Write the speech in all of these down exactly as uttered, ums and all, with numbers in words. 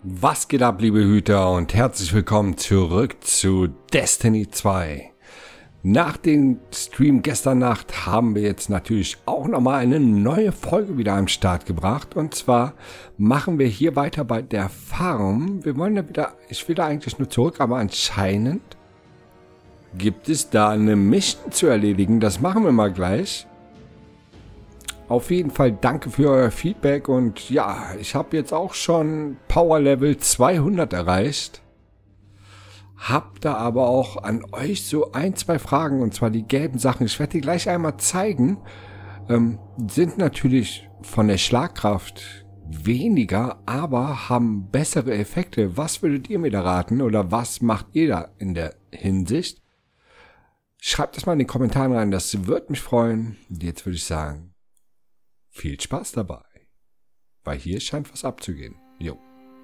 Was geht ab, liebe Hüter, und herzlich willkommen zurück zu Destiny zwei. Nach dem Stream gestern Nacht haben wir jetzt natürlich auch nochmal eine neue Folge wieder am Start gebracht. Und zwar machen wir hier weiter bei der Farm. Wir wollen da wieder, ich will da eigentlich nur zurück, aber anscheinend gibt es da eine Mission zu erledigen. Das machen wir mal gleich. Auf jeden Fall danke für euer Feedback und ja, ich habe jetzt auch schon Power Level zweihundert erreicht. Hab da aber auch an euch so ein, zwei Fragen, und zwar die gelben Sachen. Ich werde die gleich einmal zeigen. Ähm, sind natürlich von der Schlagkraft weniger, aber haben bessere Effekte. Was würdet ihr mir da raten oder was macht ihr da in der Hinsicht? Schreibt das mal in die Kommentare rein, das würde mich freuen. Und jetzt würde ich sagen, viel Spaß dabei, weil hier scheint was abzugehen. Jo.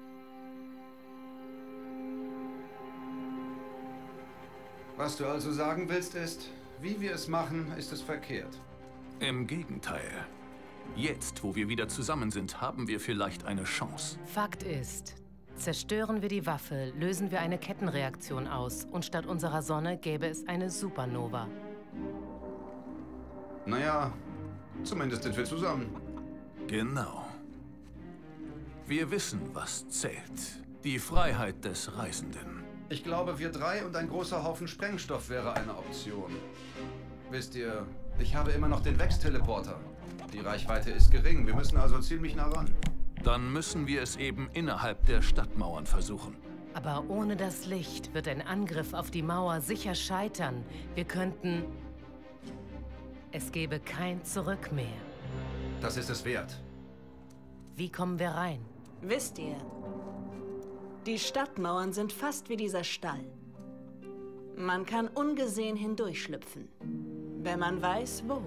Was du also sagen willst ist, wie wir es machen, ist es verkehrt. Im Gegenteil. Jetzt, wo wir wieder zusammen sind, haben wir vielleicht eine Chance. Fakt ist, zerstören wir die Waffe, lösen wir eine Kettenreaktion aus und statt unserer Sonne gäbe es eine Supernova. Naja, zumindest sind wir zusammen. Genau. Wir wissen, was zählt. Die Freiheit des Reisenden. Ich glaube, wir drei und ein großer Haufen Sprengstoff wäre eine Option. Wisst ihr, ich habe immer noch den Vex-Teleporter. Die Reichweite ist gering, wir müssen also ziemlich nah ran. Dann müssen wir es eben innerhalb der Stadtmauern versuchen. Aber ohne das Licht wird ein Angriff auf die Mauer sicher scheitern. Wir könnten... Es gäbe kein Zurück mehr. Das ist es wert. Wie kommen wir rein? Wisst ihr, die Stadtmauern sind fast wie dieser Stall. Man kann ungesehen hindurchschlüpfen, wenn man weiß, wo.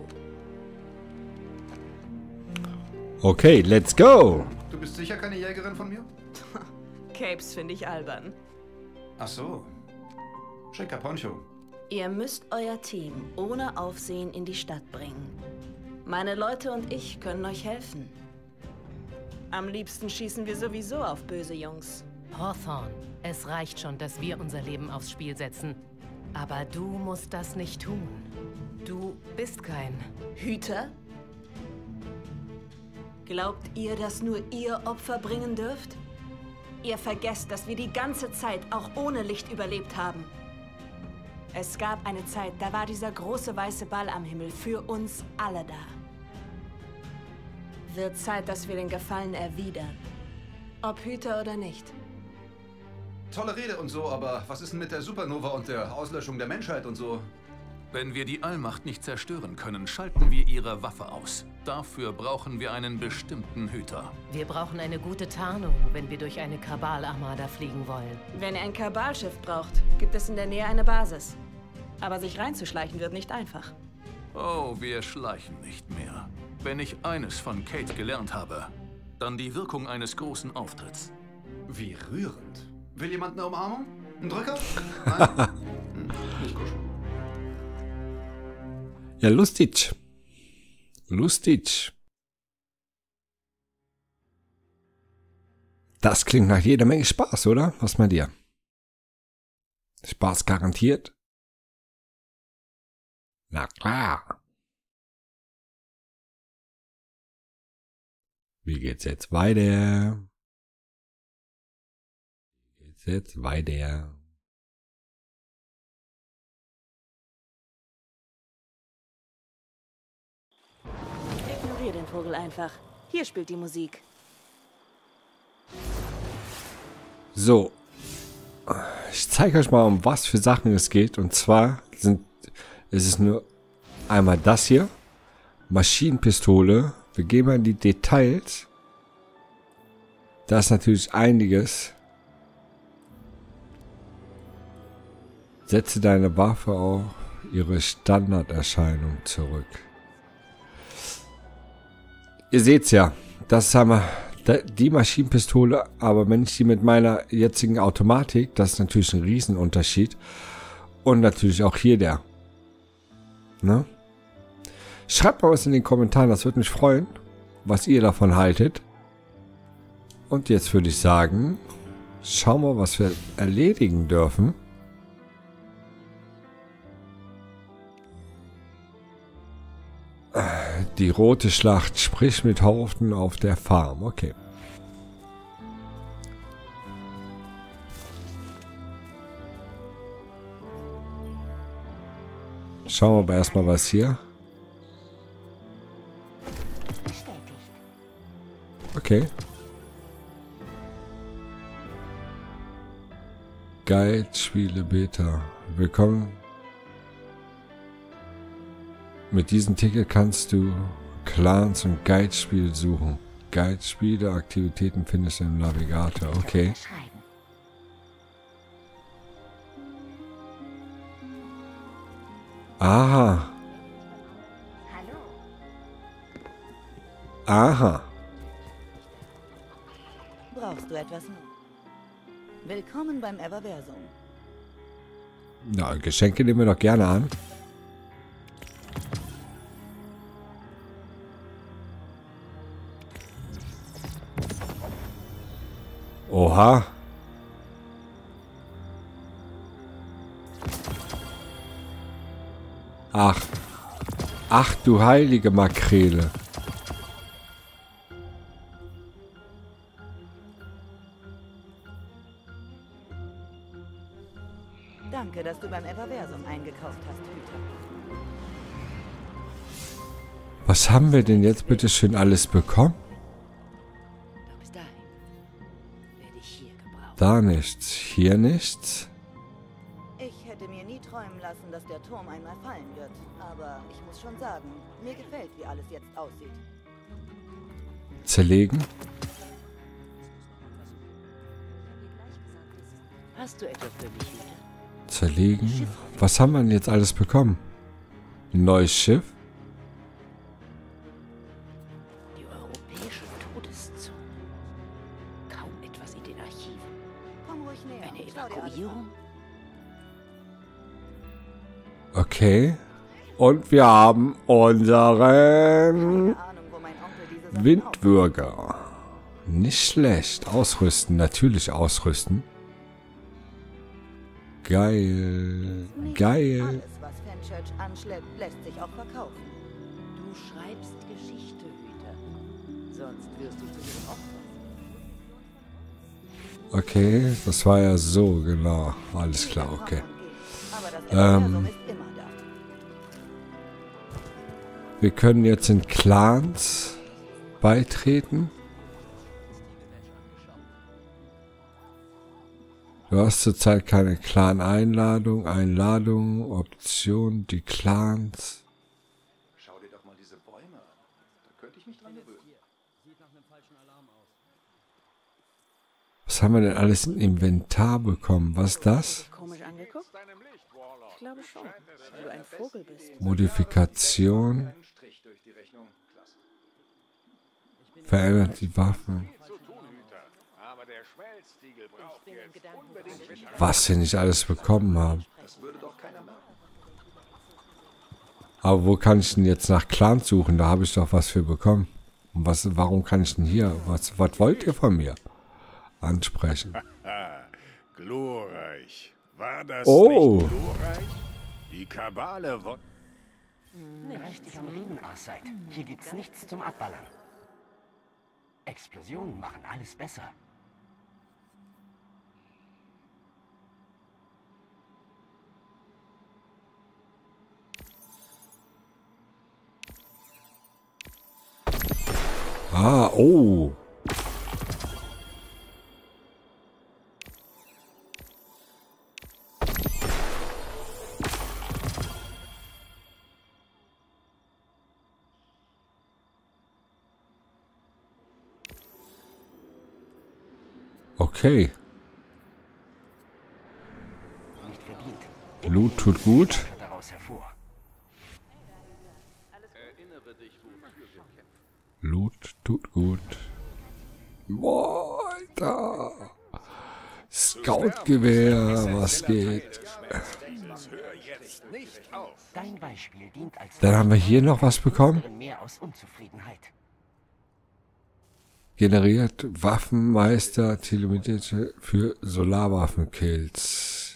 Okay, let's go! Du bist sicher keine Jägerin von mir? Capes finde ich albern. Ach so. Schicker Poncho. Ihr müsst euer Team ohne Aufsehen in die Stadt bringen. Meine Leute und ich können euch helfen. Am liebsten schießen wir sowieso auf böse Jungs. Hawthorne, es reicht schon, dass wir unser Leben aufs Spiel setzen. Aber du musst das nicht tun. Du bist kein Hüter? Glaubt ihr, dass nur ihr Opfer bringen dürft? Ihr vergesst, dass wir die ganze Zeit auch ohne Licht überlebt haben. Es gab eine Zeit, da war dieser große weiße Ball am Himmel für uns alle da. Wird Zeit, dass wir den Gefallen erwidern. Ob Hüter oder nicht. Tolle Rede und so, aber was ist denn mit der Supernova und der Auslöschung der Menschheit und so? Wenn wir die Allmacht nicht zerstören können, schalten wir ihre Waffe aus. Dafür brauchen wir einen bestimmten Hüter. Wir brauchen eine gute Tarnung, wenn wir durch eine Kabal-Armada fliegen wollen. Wenn ihr ein Kabalschiff braucht, gibt es in der Nähe eine Basis. Aber sich reinzuschleichen wird nicht einfach. Oh, wir schleichen nicht mehr. Wenn ich eines von Kate gelernt habe, dann die Wirkung eines großen Auftritts. Wie rührend. Will jemand eine Umarmung? Ein Drücker? Nein? Hm, nicht kuscheln. Ja, lustig. Lustig. Das klingt nach jeder Menge Spaß, oder? Was meint ihr? Spaß garantiert? Na klar. Wie geht's jetzt weiter? Wie geht's jetzt weiter? Ignoriere den Vogel einfach. Hier spielt die Musik. So. Ich zeige euch mal, um was für Sachen es geht. Und zwar sind, ist es nur einmal das hier. Maschinenpistole. Wir gehen mal in die Details. Da ist natürlich einiges. Setze deine Waffe auf ihre Standarderscheinung zurück. Ihr seht's ja, das ist einmal die Maschinenpistole, aber wenn ich die mit meiner jetzigen Automatik, das ist natürlich ein Riesenunterschied. Und natürlich auch hier der. Ne? Schreibt mal was in den Kommentaren, das würde mich freuen, was ihr davon haltet. Und jetzt würde ich sagen, Schauen wir, was wir erledigen dürfen. Die rote Schlacht, sprich mit Horten auf der Farm. Okay. Schauen wir aber erstmal, was hier. Okay. Guide, Spiele, Beta. Willkommen. Mit diesem Ticket kannst du Clans und Guide-Spiele suchen. Guide-Spiele, Aktivitäten findest du im Navigator. Okay. Aha. Aha. Brauchst du etwas? Willkommen beim Everversum. Na, Geschenke nehmen wir doch gerne an. Oha. Ach. Ach du heilige Makrele. Danke, dass du beim Everversum eingekauft hast, Hüter. Was haben wir denn jetzt bitte schön alles bekommen? Doch bis dahin werde ich hier gebraucht. Da nichts, hier nichts. Ich hätte mir nie träumen lassen, dass der Turm einmal fallen wird. Aber ich muss schon sagen, mir gefällt, wie alles jetzt aussieht. Zerlegen. Hast du etwas für mich, Hüter? Zerlegen. Was haben wir denn jetzt alles bekommen? Ein neues Schiff. Die europäische Todeszone. Kaum etwas in den Archiven. Komm ruhig näher. Eine Evakuierung? Okay. Und wir haben unseren Windwürger. Nicht schlecht. Ausrüsten. Natürlich ausrüsten. Geil. Geil. Alles, was Fenchurch anschleppt, lässt sich auch verkaufen. Du schreibst Geschichte, Hüter. Sonst wirst du zu den Opfern. Okay, das war ja so, genau. Alles klar, okay. Aber das Ähm, ist immer da. wir können jetzt in Clans beitreten. Du hast zurzeit keine Clan-Einladung, Einladung, Option, die Clans. Schau dir doch mal diese Bäume an. Da könnte ich mich dran gewöhnen. Was haben wir denn alles im Inventar bekommen? Was ist das? Komisch angeguckt? Ich glaube schon, weil du ein Vogel bist. Modifikation. Einen Strich durch die Rechnung. Klasse. Verändert die Waffen. Was wir nicht alles bekommen haben. Das würde doch keiner merken. Aber wo kann ich denn jetzt nach Clans suchen? Da habe ich doch was für bekommen. Und was, warum kann ich denn hier? Was, was wollt ihr von mir? Ansprechen. Glorreich. War das Oh. nicht glorreich? Die Kabale wo... Richtig am Reden aus seid. Hier gibt's nichts zum Abballern. Explosionen machen alles besser. Ah, oh. Okay. Nicht verdient. Loot tut gut. Daraus hervor. Loot tut gut. Boah, Alter. Scoutgewehr, was geht? Dein Beispiel dient als Dann haben wir hier noch was bekommen. mehr aus Unzufriedenheit. generiert Waffenmeister telemetrierte für Solarwaffenkills.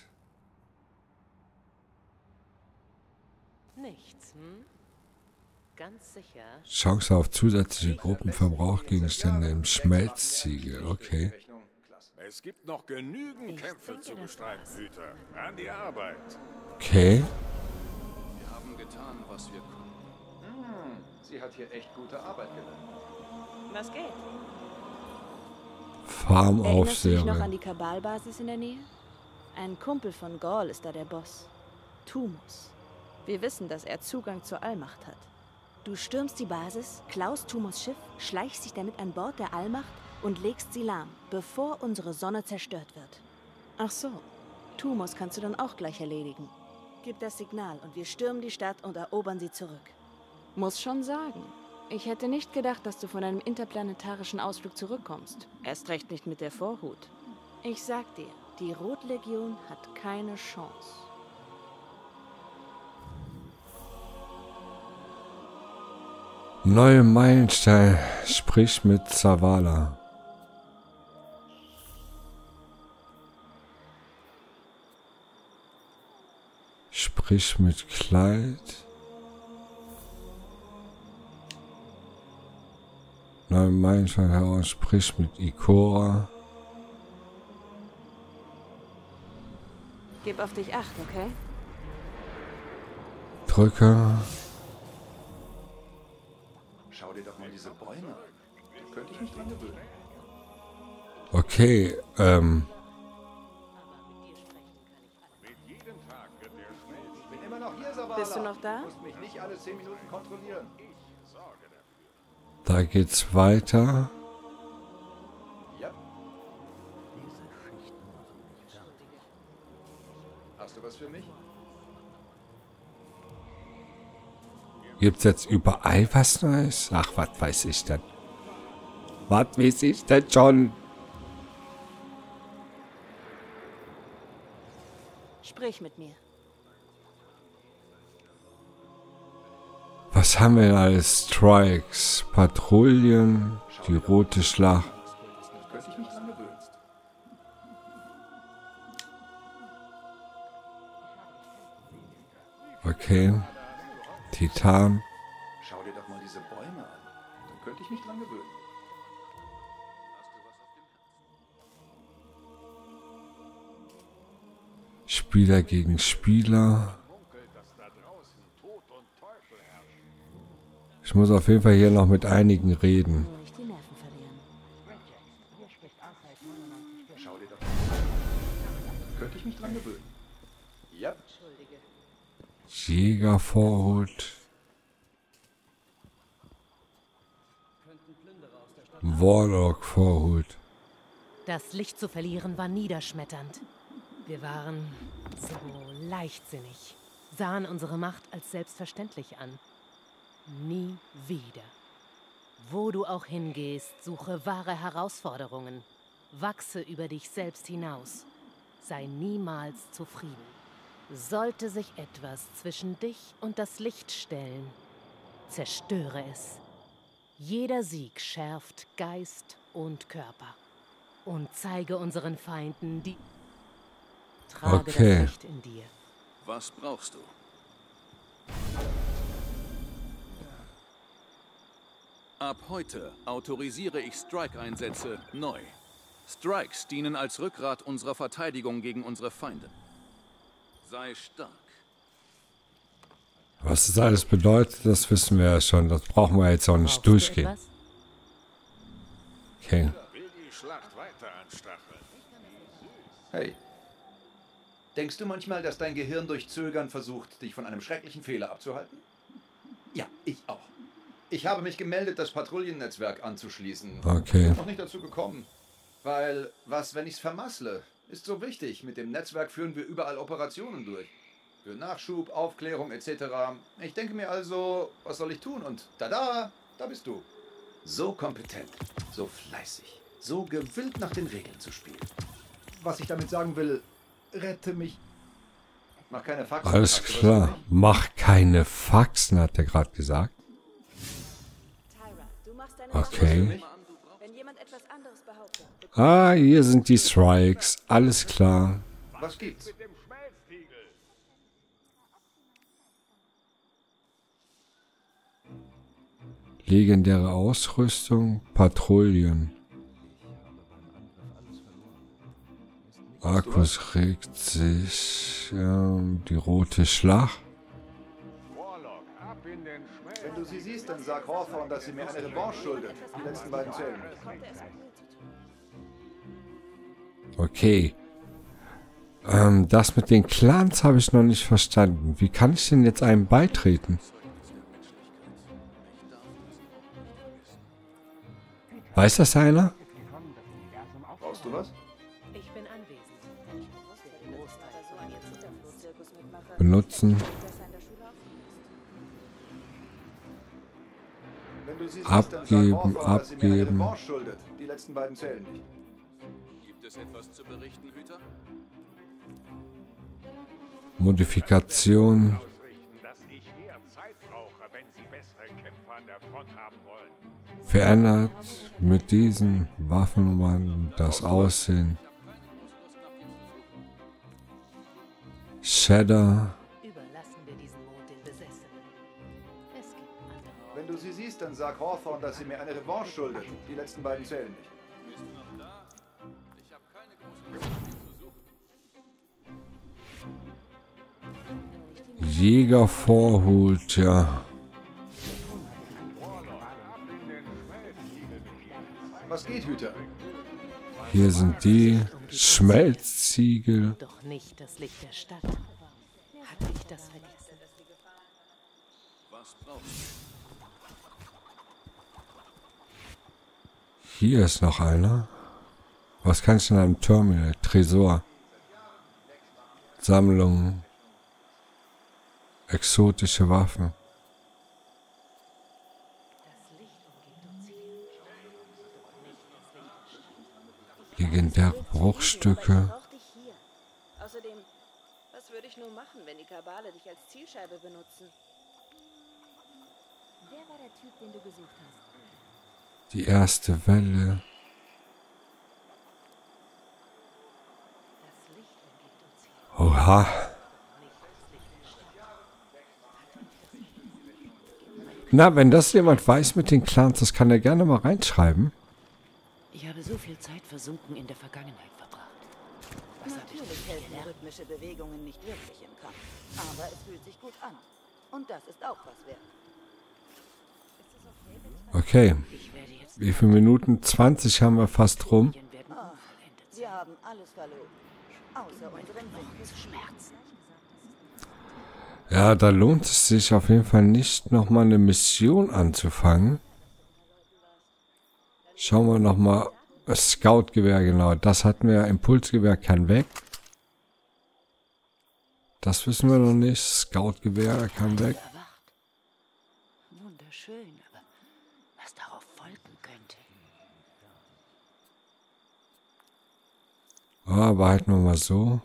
Nichts, hm? Ganz sicher. Chance auf zusätzliche Gruppenverbrauchgegenstände im Schmelzziegel. Okay. Es gibt noch genügend Kämpfe zu bestreiten, Hüter. An die Arbeit. Okay. Wir haben getan, was wir konnten. Hm, sie hat hier echt gute Arbeit geleistet. Was geht? Farmaufseherin. Erinnerst du dich noch an die Kabal-Basis in der Nähe? Ein Kumpel von Gaul ist da der Boss. Tumos. Wir wissen, dass er Zugang zur Allmacht hat. Du stürmst die Basis, klaust Tumos Schiff, schleichst dich damit an Bord der Allmacht und legst sie lahm, bevor unsere Sonne zerstört wird. Ach so, Tumos kannst du dann auch gleich erledigen. Gib das Signal und wir stürmen die Stadt und erobern sie zurück. Muss schon sagen, ich hätte nicht gedacht, dass du von einem interplanetarischen Ausflug zurückkommst. Erst recht nicht mit der Vorhut. Ich sag dir, die Rotlegion hat keine Chance. Neue Meilenstein. Sprich mit Zavala. Sprich mit Clyde. Neue Meilenstein heraus. Sprich mit Ikora. Gib auf dich acht, okay? Drücke. Schau dir doch mal diese Bäume an. Da könnte ich mich dran gewöhnen. Okay, ähm. Ich bin immer noch hier, Zavala. Bist du noch da? Du musst mich nicht alle zehn Minuten kontrollieren. Da geht's weiter. Ja. Hast du was für mich? Gibt's jetzt überall was Neues? Ach, was weiß ich denn? Was weiß ich denn schon? Sprich mit mir. Was haben wir denn alles? Strikes, Patrouillen, die rote Schlacht. Da könnte ich mich dran gewöhnen. Okay. Titan. Schau dir doch mal diese Bäume an. Da könnte ich mich dran gewöhnen. Spieler gegen Spieler. Ich muss auf jeden Fall hier noch mit einigen reden. Nur nicht die Nerven verlieren. Schau dir doch mal an. Da könnte ich mich dran gewöhnen. Ja. Jägervorhut. Warlock-Vorhut. Das Licht zu verlieren war niederschmetternd. Wir waren so leichtsinnig, sahen unsere Macht als selbstverständlich an. Nie wieder. Wo du auch hingehst, suche wahre Herausforderungen. Wachse über dich selbst hinaus. Sei niemals zufrieden. Sollte sich etwas zwischen dich und das Licht stellen, zerstöre es. Jeder Sieg schärft Geist und Körper. Und zeige unseren Feinden die... Trage Okay. das Licht in dir. Was brauchst du? Ab heute autorisiere ich Strike-Einsätze neu. Strikes dienen als Rückgrat unserer Verteidigung gegen unsere Feinde. Sei stark. Was das alles bedeutet, das wissen wir ja schon. Das brauchen wir jetzt auch nicht Brauchst du durchgehen. etwas? Okay. Will die Schlacht weiter anstacheln. Hey. Denkst du manchmal, dass dein Gehirn durch Zögern versucht, dich von einem schrecklichen Fehler abzuhalten? Ja, ich auch. Ich habe mich gemeldet, das Patrouillennetzwerk anzuschließen. Okay. Bin noch nicht dazu gekommen. Weil, was, wenn ich's vermassle? Ist so wichtig. Mit dem Netzwerk führen wir überall Operationen durch. Für Nachschub, Aufklärung et cetera. Ich denke mir also, was soll ich tun? Und tada, da bist du. So kompetent, so fleißig, so gewillt nach den Regeln zu spielen. Was ich damit sagen will, rette mich. Mach keine Faxen. Alles Hast du was für klar. mich? Mach keine Faxen, hat er gerade gesagt. Tyra, du machst deine Okay. Sache. Wenn jemand Ah, hier sind die Strikes. Alles klar. Was gibt's? Legendäre Ausrüstung, Patrouillen. Arcus regt sich. Ähm, die rote Schlacht. Wenn du sie siehst, dann sag Hawthorne, dass sie mir eine Revanche schuldet. Die letzten beiden zählen nicht. Okay. Ähm, das mit den Clans habe ich noch nicht verstanden. Wie kann ich denn jetzt einem beitreten? Weiß das einer? Brauchst du was? Ich bin anwesend. Benutzen. Wenn du sie siehst, Abgeben, dann sag Hawthorne, dass sie mir eine abgeben. Revanche schuldet. Die letzten beiden zählen nicht. Gibt es etwas zu berichten, Hüter? Modifikation. Verändert mit diesen Waffennummern das Aussehen. Shadow. Überlassen wir diesen Mond den Besessenen. Es gibt andere. Wenn du sie siehst, dann sag Hawthorne, dass sie mir eine Revanche schuldet. Die letzten beiden zählen nicht. Bist du noch da? Ich habe keine große Lust, dich zu suchen. Jäger vorholt, ja. Was geht, Hüter? Hier sind die Schmelzziegel. Doch nicht das Licht der Stadt. Hatte ich das vergessen? Was brauchst du? Hier ist noch einer. Was kann ich in einem Terminal? Tresor. Sammlung. Exotische Waffen. Legendäre Bruchstücke. Außerdem, was würde ich nur machen, wenn die Kabale dich als Zielscheibe benutzen? Wer war der Typ, den du gesucht hast? Die erste Welle. Oha. Na, wenn das jemand weiß mit den Clans, das kann er gerne mal reinschreiben. Ich habe so viel Zeit versunken in der Vergangenheit verbracht. Was habe ich Natürlich helfen rhythmische Bewegungen nicht wirklich im Kampf, aber es fühlt sich gut an. Und das ist auch was wert. Okay. Wie viele Minuten? zwanzig haben wir fast rum. Ah, wir haben alles verloren. Außer unseren Schmerzen. Ja, da lohnt es sich auf jeden Fall nicht, nochmal eine Mission anzufangen. Schauen wir nochmal. Scout-Gewehr, genau. Das hatten wir. Impulsgewehr kann weg. Das wissen wir noch nicht. Scout-Gewehr kann weg. Wunderschön, aber was darauf folgen könnte. Ah, behalten wir mal so.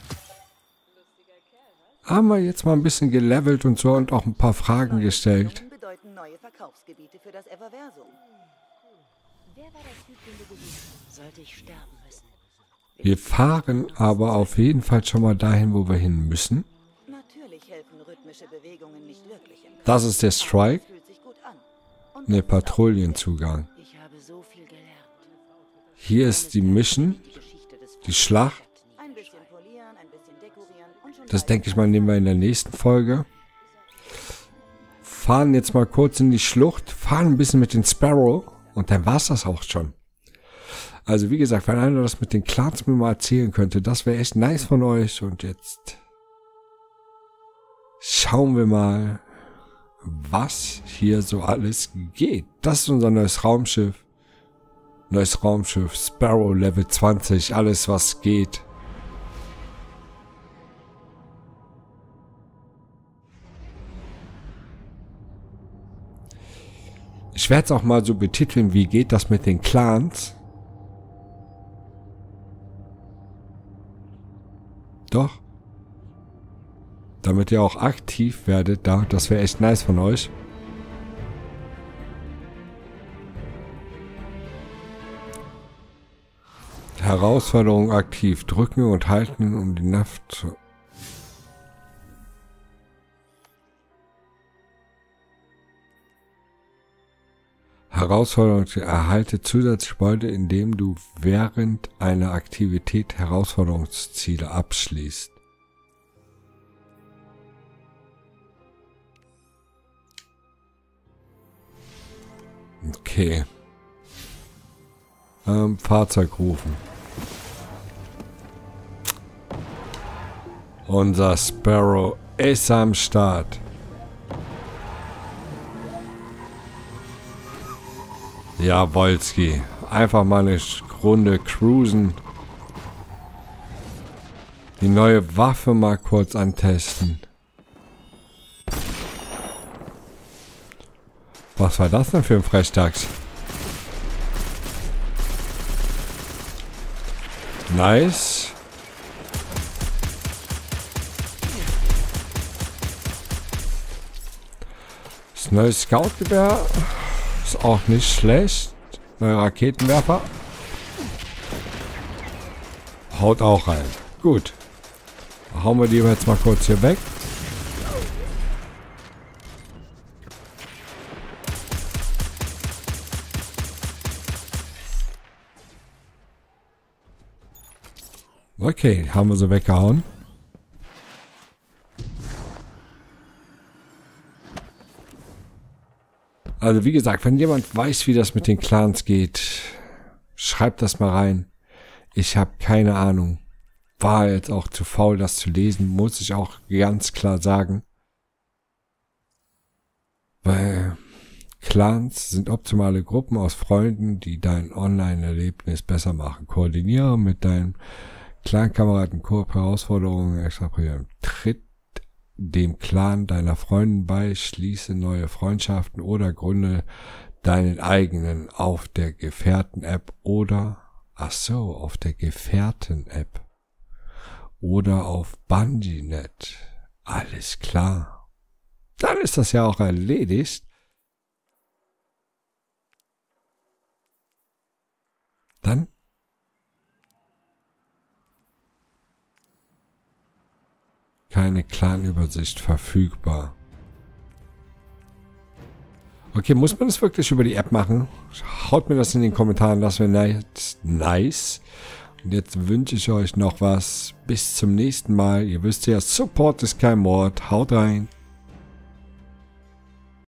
Haben wir jetzt mal ein bisschen gelevelt und so und auch ein paar Fragen gestellt. Bedeuten neue Verkaufsgebiete für das Everversum. Wer war der Typ, den du gesucht hast? Sollte ich sterben müssen? Wir fahren aber auf jeden Fall schon mal dahin, wo wir hin müssen. Natürlich helfen rhythmische Bewegungen nicht wirklich im Kampf. Das ist der Strike. Fühlt sich gut an. Und Ne, Patrouillenzugang. Ich habe so viel gelernt. Hier ist die Mission. Die Schlacht. ein bisschen polieren, ein bisschen dekorieren und schon Das denke ich mal, nehmen wir in der nächsten Folge. Fahren jetzt mal kurz in die Schlucht. Fahren ein bisschen mit den Sparrow. Und dann war es das auch schon. Also wie gesagt, wenn einer das mit den Clans mir mal erzählen könnte, das wäre echt nice von euch. Und jetzt schauen wir mal, was hier so alles geht. Das ist unser neues Raumschiff. Neues Raumschiff, Sparrow Level zwanzig, alles was geht. Ich werde es auch mal so betiteln, wie geht das mit den Clans. Doch. Damit ihr auch aktiv werdet da, das wäre echt nice von euch. Herausforderung aktiv. Drücken und halten, um die Naft zu... Herausforderung, erhalte Zusatzgebäude, indem du während einer Aktivität Herausforderungsziele abschließt. Okay. Ähm, Fahrzeug rufen. Unser Sparrow ist am Start. Ja, Wolski. Einfach mal eine Runde cruisen. Die neue Waffe mal kurz antesten. Was war das denn für ein Frechdachs? Nice. Das neue Scout-Gewehr ist auch nicht schlecht. Neuer Raketenwerfer. Haut auch rein. Gut. Hauen wir die jetzt mal kurz hier weg. Okay, haben wir sie weggehauen. Also wie gesagt, wenn jemand weiß, wie das mit den Clans geht, schreibt das mal rein. Ich habe keine Ahnung. War jetzt auch zu faul, das zu lesen, muss ich auch ganz klar sagen. Weil Clans sind optimale Gruppen aus Freunden, die dein Online-Erlebnis besser machen. Koordiniere mit deinen Clan-Kameraden Koop Herausforderungen extrapolieren. Tritt dem Clan deiner Freundin bei, schließe neue Freundschaften oder gründe deinen eigenen auf der Gefährten-App oder, ach so, auf der Gefährten-App oder auf Bungie-Net. Alles klar. Dann ist das ja auch erledigt. Dann keine Clan-Übersicht verfügbar. Okay, muss man das wirklich über die App machen? Haut mir das in den Kommentaren, das wäre nice. Und jetzt wünsche ich euch noch was. Bis zum nächsten Mal. Ihr wisst ja, Support ist kein Mord. Haut rein.